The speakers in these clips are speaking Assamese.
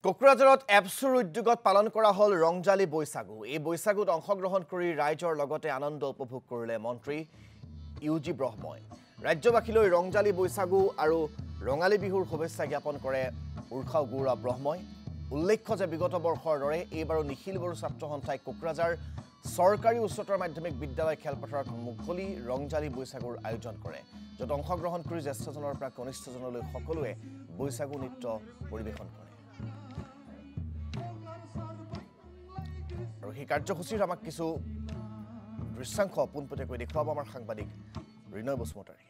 কোকৰাঝাৰত এপছুৰ উদ্যোগত পালন কৰা হল ৰংজালি বৈশাগু। এই বৈশাগুত অংশগ্ৰহণ কৰি ৰাইজৰ লগতে আনন্দ উপভোগ কৰিলে মন্ত্ৰী ইউজি ব্ৰহ্মই। ৰাজ্যবাসীলৈ ৰংজালি বৈশাগু আৰু ৰঙালী বিহুৰ শুভেচ্ছা জ্ঞাপন কৰে উৰ্খাও গৌৰৱ ব্ৰহ্মই। উল্লেখ্য যে বিগত বৰ্ষৰ দৰে এইবাৰো নিখিল বড়ো ছাত্ৰ সন্থাই কোকৰাঝাৰ চৰকাৰী উচ্চতৰ মাধ্যমিক বিদ্যালয় খেলপথাৰত মুকলি ৰংজালি বৈশাগুৰ আয়োজন কৰে, য'ত অংশগ্ৰহণ কৰি জ্যেষ্ঠজনৰ পৰা কনিষ্ঠজনলৈ সকলোৱে বৈশাগু নৃত্য পৰিৱেশন কৰে। আৰু এই কাৰ্যসূচীৰ আমাক কিছু দৃশ্যাংশ পোনপটীয়াকৈ দেখুৱাব আমাৰ সাংবাদিক ৰিনয় বসুমতাৰীয়ে।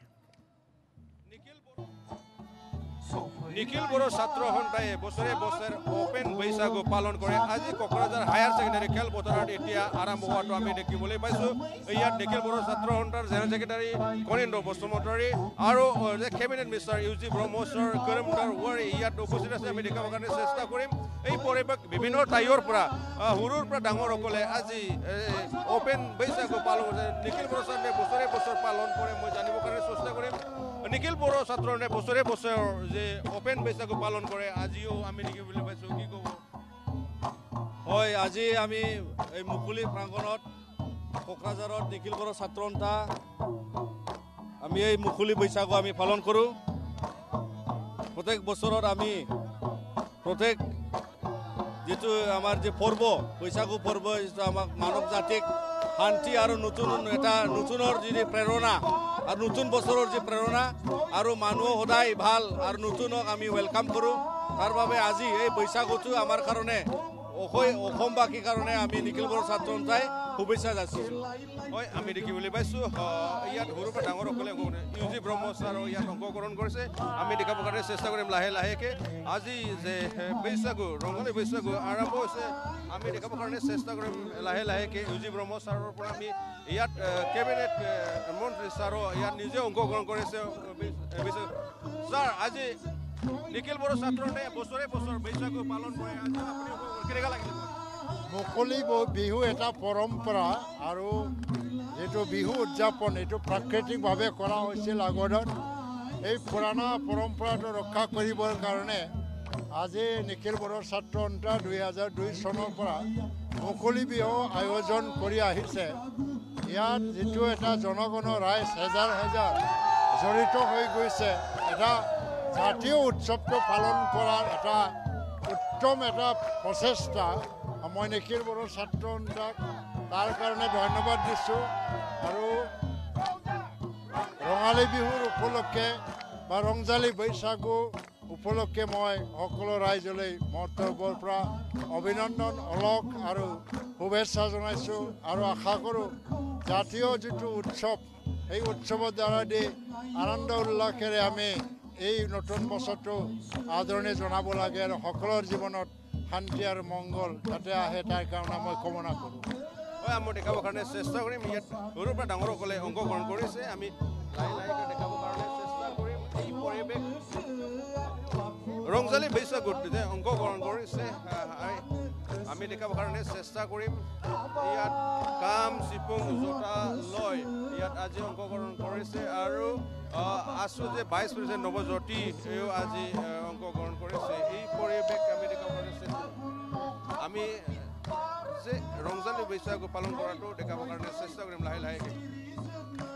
নিখিল বড়ো ছাত্ৰ সন্থাই বছৰে বছৰ ওপেন বৈশাগু পালন কৰে। আজি কোকৰাঝাৰ হায়াৰ ছেকেণ্ডাৰী খেলপথাৰত এতিয়া আৰম্ভ হোৱাটো আমি দেখিবলৈ পাইছোঁ। ইয়াত নিখিল বড়ো ছাত্ৰ সন্থাৰ জেনেৰেল ছেক্ৰেটাৰী কণীন্দ্ৰ বসুমতাৰী আৰু কেবিনেট মিনিষ্টাৰ ইউজি ব্ৰহ্মছৰ কৰিমদাৰ ৱাৰী ইয়াত উপস্থিত আছে। আমি দেখাবৰ কাৰণে চেষ্টা কৰিম। এই পৰিৱেশ বিভিন্ন ঠাইৰ পৰা সৰুৰ পৰা ডাঙৰসকলে আজি ওপেন বৈশাগু পালন কৰে। নিখিল বড়ো ছাত্ৰে বছৰে বছৰ পালন কৰে, মই জানিবৰ কাৰণে চেষ্টা কৰিম। নিখিল বড়ো ছাত্ৰ বছৰে বছৰ যে ওপেন বৈশাগু পালন কৰে, আজিও আমি দেখিবলৈ পাইছোঁ। কি ক'ব? হয়, আজি আমি এই মুকলি প্ৰাংগণত কোকৰাঝাৰত নিখিল বড়ো ছাত্ৰ সন্থা আমি এই মুকলি বৈশাগু আমি পালন কৰোঁ। প্ৰত্যেক বছৰত আমি প্ৰত্যেক যিটো আমাৰ যে পৰ্ব বৈশাগু পৰ্ব, যিটো আমাক মানৱ জাতিক শান্তি আৰু নতুনৰ যি প্ৰেৰণা আৰু নতুন বছৰৰ যি প্ৰেৰণা আৰু মানুহ সদায় ভাল আৰু নতুনক আমি ৱেলকাম কৰোঁ। তাৰ বাবে আজি এই বৈশাগুটো আমাৰ কাৰণে অসমবাসীৰ কাৰণে আমি নিখিল বড়ো ছাত্ৰ সন্থাই শুভেচ্ছা যাচিছোঁ। হয়, আমি দেখিবলৈ পাইছোঁ ইয়াত সৰুৰ পৰা ডাঙৰসকলে ইউজি ব্ৰহ্মছ আৰু ইয়াত অংশগ্ৰহণ কৰিছে। আমি দেখাবৰ কাৰণে চেষ্টা কৰিম লাহে লাহেকৈ। আজি যে বৈশাগু ৰঙালী বৈশাগু আৰম্ভ হৈছে, আমি দেখাবৰ কাৰণে চেষ্টা কৰিম লাহে লাহেকৈ। ইউজি ব্ৰহ্ম ছাৰৰ পৰা আমি ইয়াত কেবিনেট মন্ত্ৰী ছাৰো ইয়াত নিজে অংশগ্ৰহণ কৰিছে। ছাৰ, আজি নিখিল বড়ো ছাত্ৰনে বছৰে বছৰ বৈশাগু পালন কৰে, আজি আপুনি কেনেকুৱা লাগিলে? মুকলি বিহু এটা পৰম্পৰা আৰু যিটো বিহু উদযাপন এইটো প্ৰাকৃতিকভাৱে কৰা হৈছিল আগত। এই পুৰণা পৰম্পৰাটো ৰক্ষা কৰিবৰ কাৰণে আজি নিখিল বড়ো ছাত্ৰ সন্থা 2002 চনৰ পৰা মুকলি বিহু আয়োজন কৰি আহিছে। ইয়াত যিটো এটা জনগণৰ ৰাইজ হেজাৰ হেজাৰ জড়িত হৈ গৈছে, এটা জাতীয় উৎসৱটো পালন কৰাৰ এটা উত্তম এটা প্ৰচেষ্টা। মই নিখিল বড়ো ছাত্ৰ সন্থাক তাৰ কাৰণে ধন্যবাদ দিছোঁ। আৰু ৰঙালী বিহুৰ উপলক্ষে বা ৰংজালি বৈশাগু উপলক্ষে মই সকলো ৰাইজলৈ মোৰ তৰফৰ পৰা অভিনন্দন অলক আৰু শুভেচ্ছা জনাইছোঁ। আৰু আশা কৰোঁ জাতীয় যিটো উৎসৱ, এই উৎসৱৰ দ্বাৰা দি আনন্দ উল্লাসেৰে আমি এই নতুন বছৰটো আদৰণি জনাব লাগে আৰু সকলোৰ জীৱনত শান্তি আৰু মংগল যাতে আহে তাৰ কাৰণে মই কামনা কৰোঁ। হয়, মই দেখাবৰ কাৰণে চেষ্টা কৰিম। ইয়াত সৰুৰ পৰা ডাঙৰসকলে অংশগ্ৰহণ কৰিছে, আমি লাহে লাহেকৈ দেখাবৰ কাৰণে চেষ্টা কৰিম। এই পৰিৱেশ ৰংজালি বৈশাগুত যে অংশগ্ৰহণ কৰিছে আমি দেখাবৰ কাৰণে চেষ্টা কৰিম। ইয়াত কাম চিপুং জোতা লৈ ইয়াত আজি অংশগ্ৰহণ কৰিছে আৰু আছোঁ যে ভাইচ প্ৰেচিডেণ্ট নৱজ্যোতি এও আজি অংশগ্ৰহণ কৰিছে। এই পৰিৱেশ আমি দেখাবৰ কাৰণে আমি যে ৰংজালি বৈশাগু পালন কৰাটো দেখাবৰ কাৰণে চেষ্টা কৰিম লাহে লাহেকৈ।